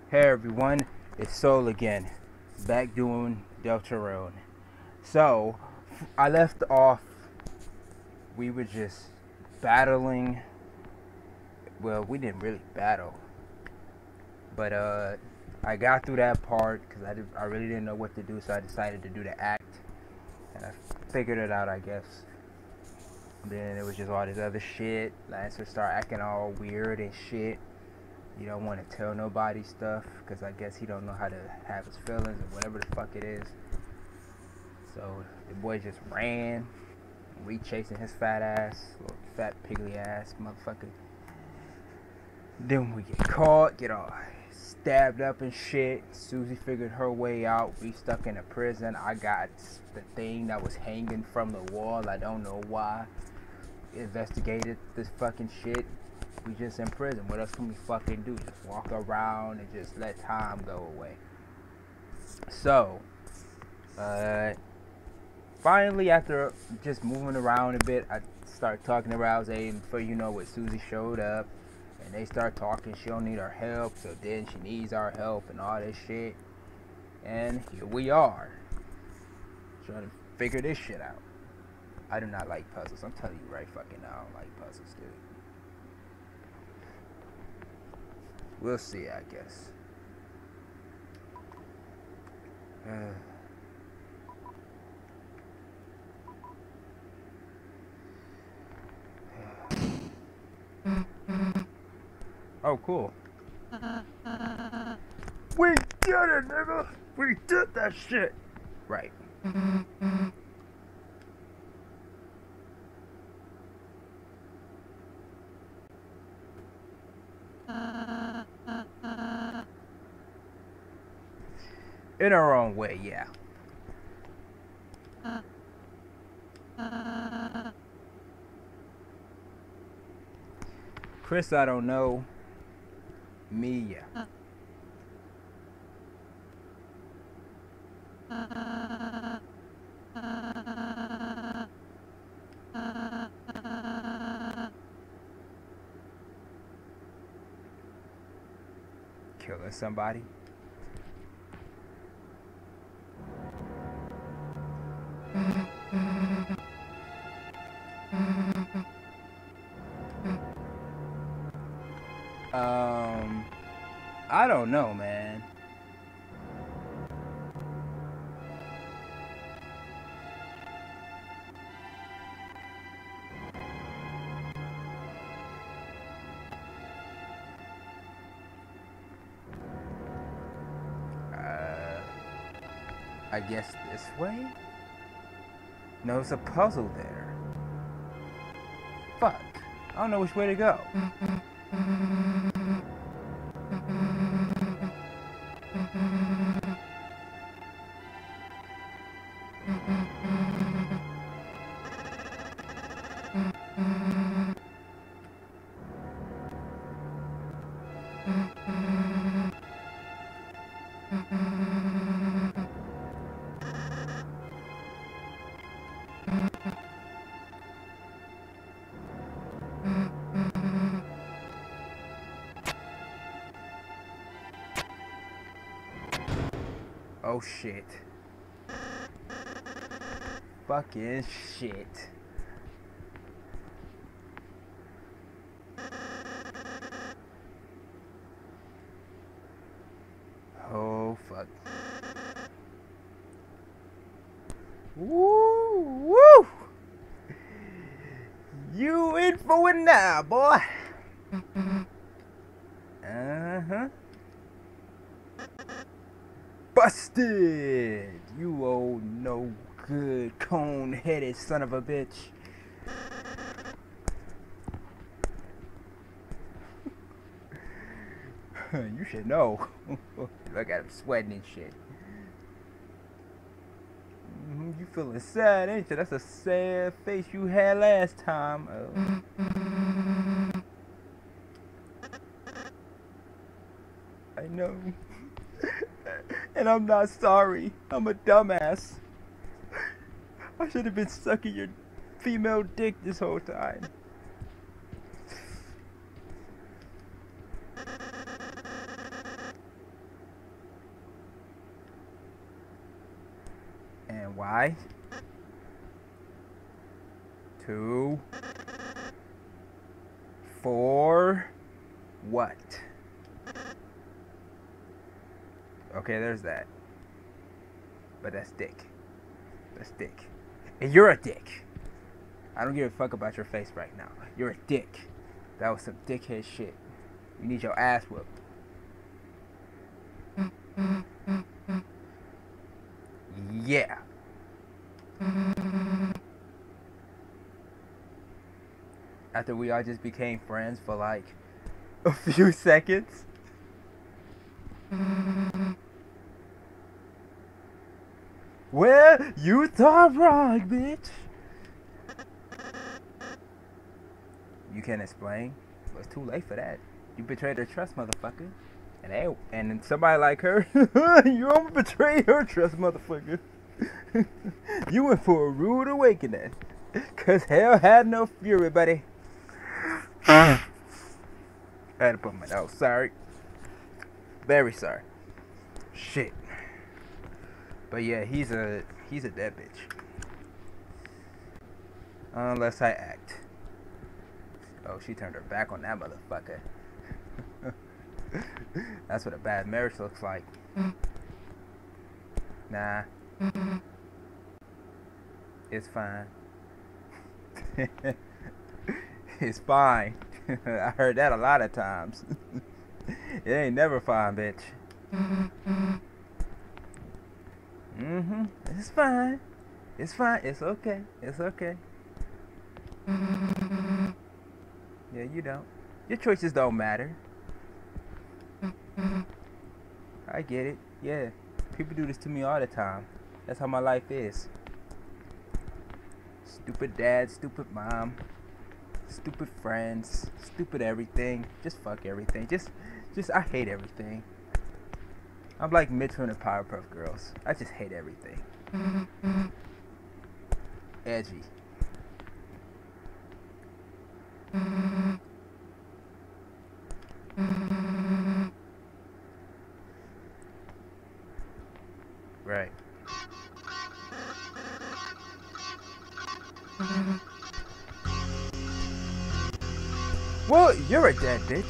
Hey everyone, it's Soul again, back doing Deltarune. So, I left off, we were just battling, well, we didn't really battle, but I got through that part because I really didn't know what to do, so I decided to do the act, and I figured it out, I guess. Then it was just all this other shit. Lancer started acting all weird and shit. You don't want to tell nobody stuff because I guess he don't know how to have his feelings or whatever the fuck it is. So the boy just ran. We chasing his fat ass, little fat piggly ass motherfucker. Then we get caught, get all stabbed up and shit. Susie figured her way out. We stuck in a prison. I got the thing that was hanging from the wall. I don't know why. Investigated this fucking shit. We just in prison. What else can we fucking do? Just walk around and just let time go away. So, finally, after just moving around a bit, I started talking to Rouse, and before you know it, Susie showed up, and they start talking. She don't need our help, so then she needs our help and all this shit. And here we are, trying to figure this shit out. I do not like puzzles. I'm telling you right fucking now, I don't like puzzles, dude. We'll see, I guess. Oh, cool. We did it, nigga! We did that shit! Right. In our own way, yeah. Chris, I don't know. Me, yeah. Killing somebody. I don't know, man. I guess this way? No, there's a puzzle there. Fuck. I don't know which way to go. Oh shit. Fucking shit. Oh fuck. Woo woo! You in for it now, boy. Uh-huh. Busted! You old no good cone-headed son of a bitch. You should know. Look at him sweating and shit. You feeling sad, ain't you? That's a sad face you had last time. I know. And I'm not sorry. I'm a dumbass. I should have been sucking your female dick this whole time. Why? 2, 4. What? Okay, there's that. But that's dick. That's dick. And you're a dick. I don't give a fuck about your face right now. You're a dick. That was some dickhead shit. You need your ass whooped. Yeah. After we all just became friends for like a few seconds. Well, you thought wrong, bitch. You can't explain. Well, it's too late for that. You betrayed her trust, motherfucker. And somebody like her, you don't betray her trust, motherfucker. You went for a rude awakening. Cause hell had no fury, buddy. I had to put my nose. Sorry. Very sorry. Shit. But yeah, he's a dead bitch. Unless I act. Oh, she turned her back on that motherfucker. That's what a bad marriage looks like. Nah. It's fine. It's fine. I heard that a lot of times. It ain't never fine, bitch. It's fine. It's fine. It's okay. It's okay. Yeah, you don't. Your choices don't matter. I get it. Yeah. People do this to me all the time. That's how my life is. Stupid dad, stupid mom, stupid friends, stupid everything. Just fuck everything. Just I hate everything. I'm like Mitch from the Powerpuff Girls. I just hate everything. Edgy. Right. Well, you're a dead bitch.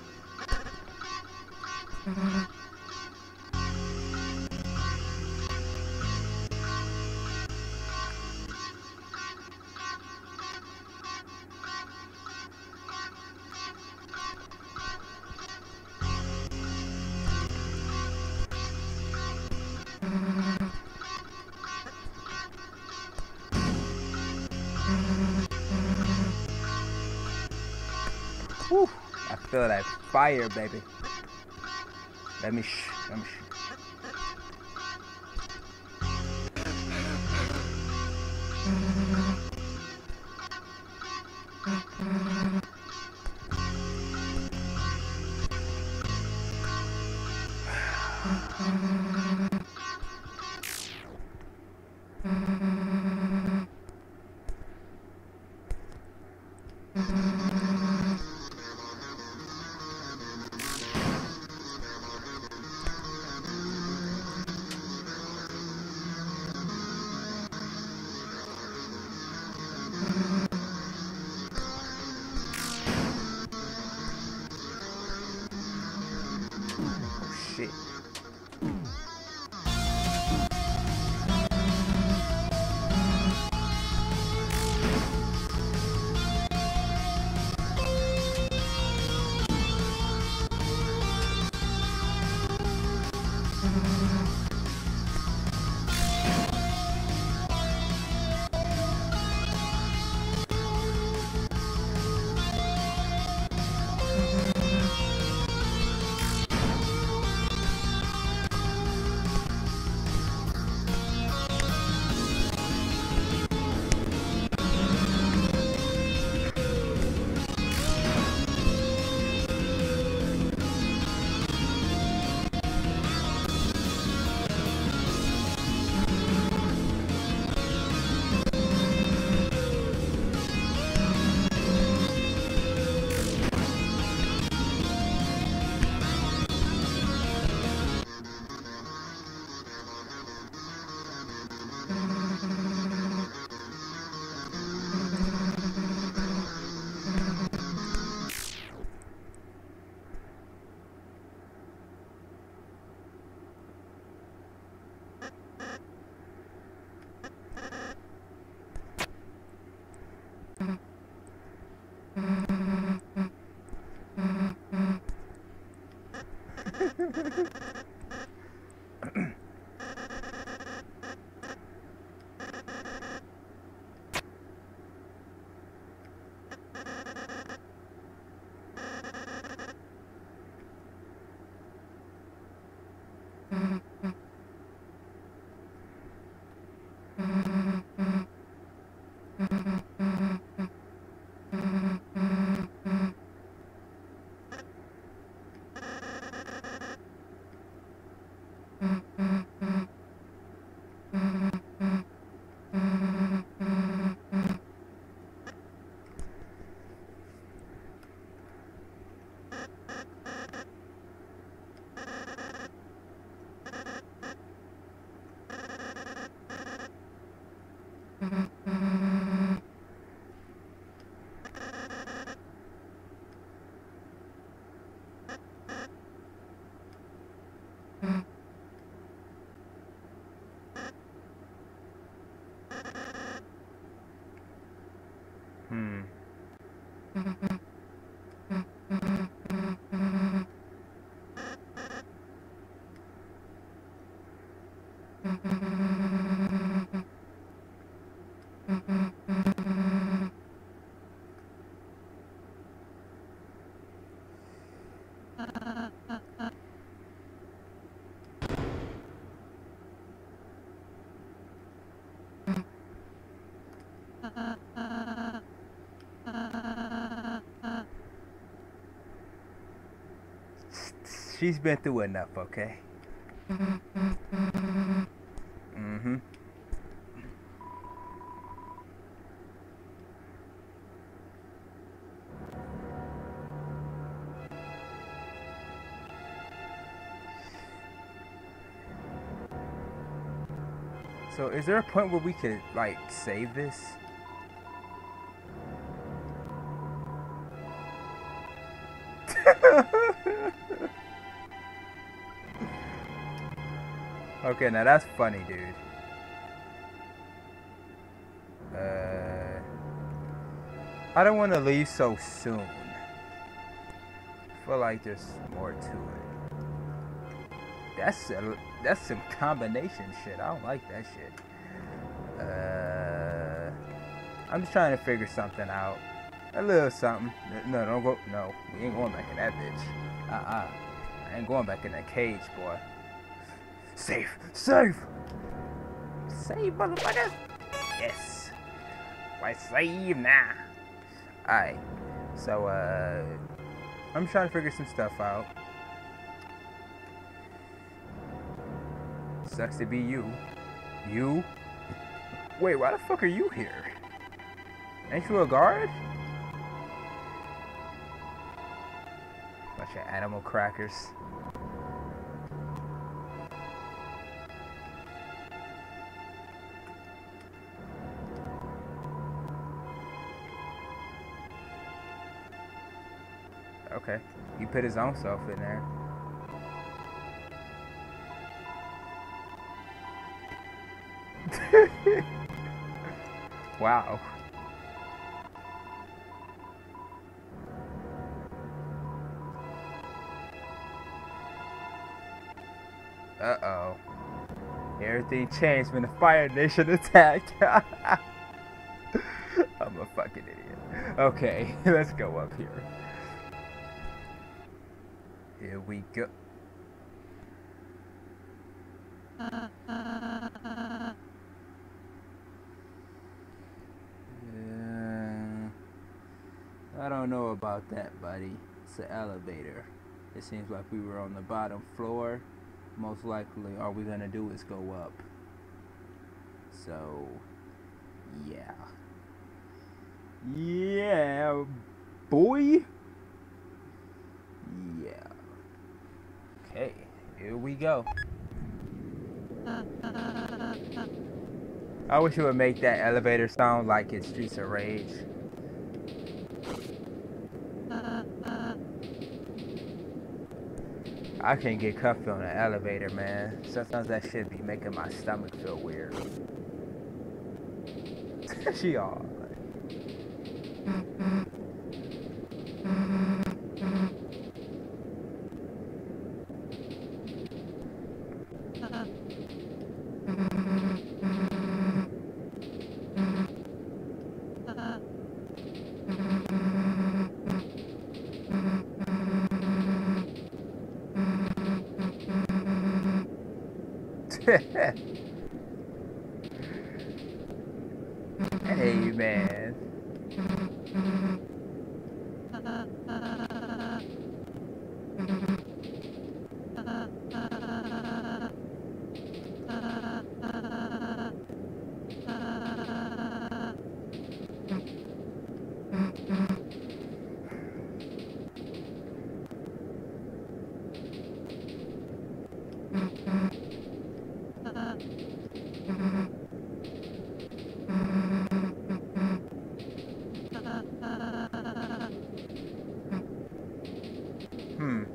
Whew, I feel that fire, baby. Let me sh. Shit. She's been through enough, okay? Mm-hmm. So is there a point where we could, like, save this? Okay, now that's funny, dude. I don't want to leave so soon. I feel like there's more to it. That's some combination shit. I don't like that shit. I'm just trying to figure something out. A little something. No, don't go. No, we ain't going back in that bitch. I ain't going back in that cage, boy. Save! Save! Save, motherfucker! Yes! Why save now? Alright. So, I'm trying to figure some stuff out. Sucks to be you. You? Wait, why the fuck are you here? Ain't you a guard? Bunch of animal crackers. Okay, he put his own self in there. Wow. Uh-oh. Everything changed when the Fire Nation attacked. I'm a fucking idiot. Okay, let's go up here. Here we go. I don't know about that, buddy. It's an elevator. It seems like we were on the bottom floor. Most likely, all we're gonna do is go up. So, yeah. Yeah, boy. Yeah. Okay, here we go. I wish it would make that elevator sound like it's Streets of Rage. I can't get comfy on an elevator, man. Sometimes that shit be making my stomach feel weird. She all like... Hey, man. Hmm.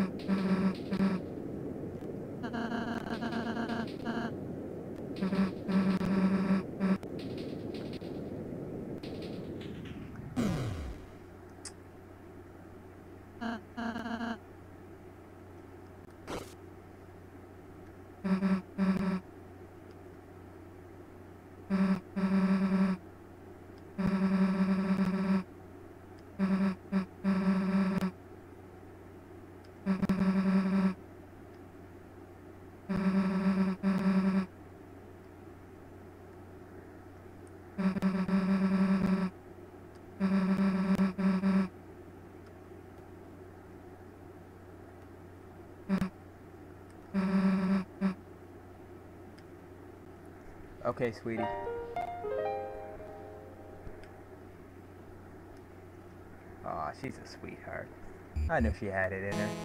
Okay, sweetie. Aw, she's a sweetheart. I knew she had it in her.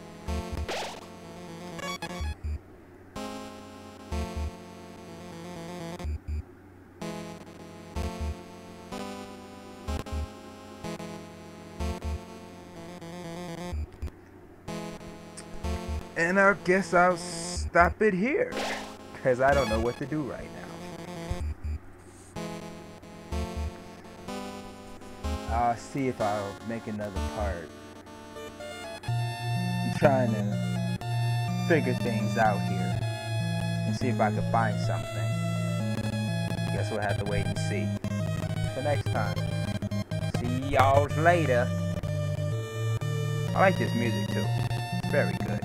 And I guess I'll stop it here, because I don't know what to do right now. I'll see if I'll make another part. I'm trying to figure things out here and see if I can find something. Guess we'll have to wait and see. For next time. See y'all later. I like this music too. It's very good.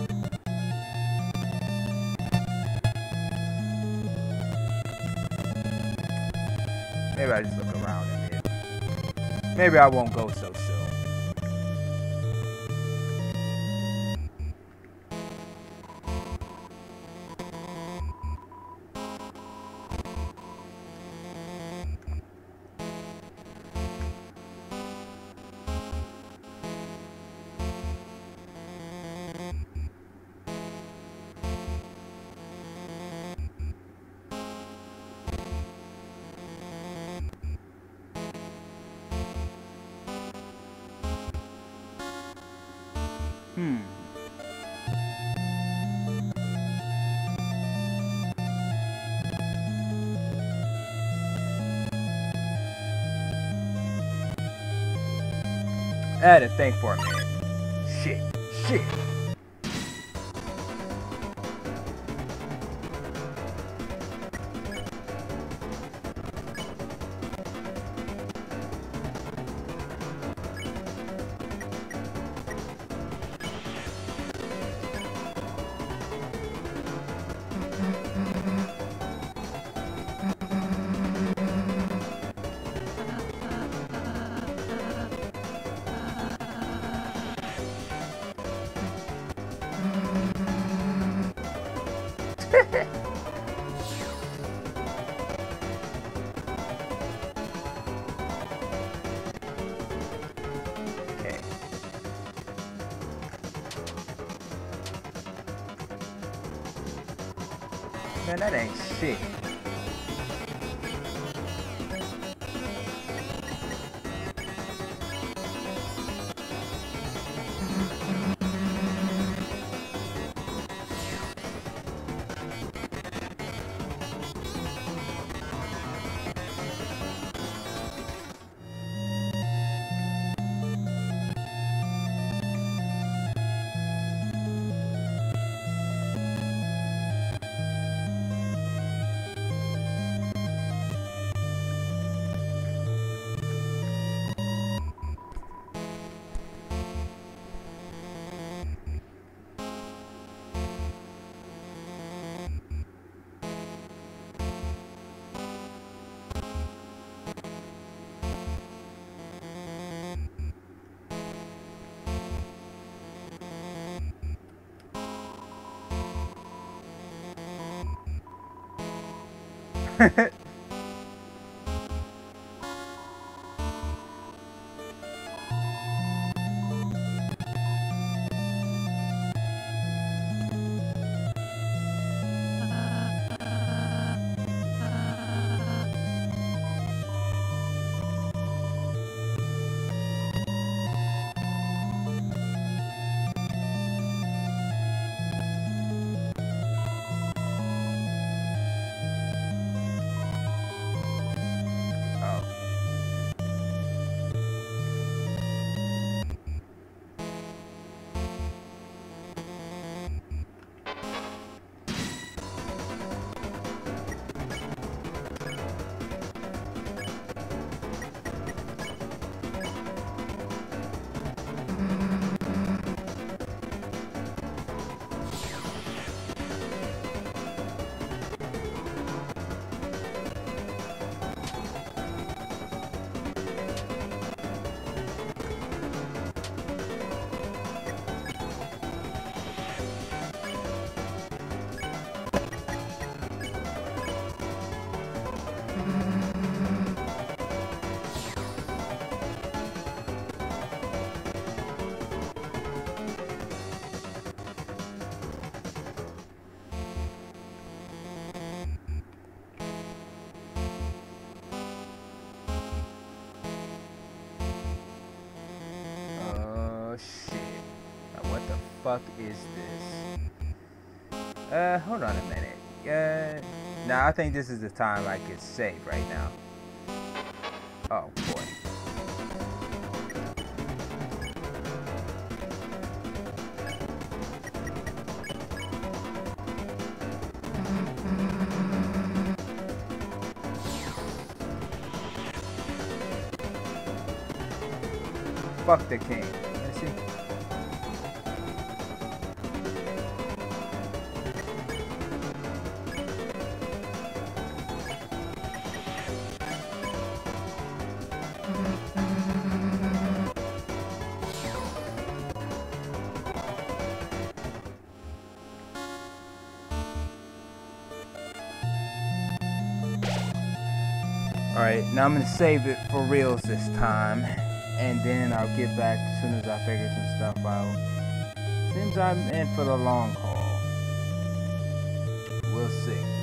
Maybe I just look around a bit. Maybe I won't go so soon. I had to think for a minute. Shit. Okay. Man, that ain't shit. Shit. Now what the fuck is this? Hold on a minute. Nah, I think this is the time I get safe right now. Oh boy. Fuck the king. Let's see. Alright, now I'm gonna save it for reals this time. And then I'll get back as soon as I figure some stuff out. Seems I'm in for the long haul. We'll see.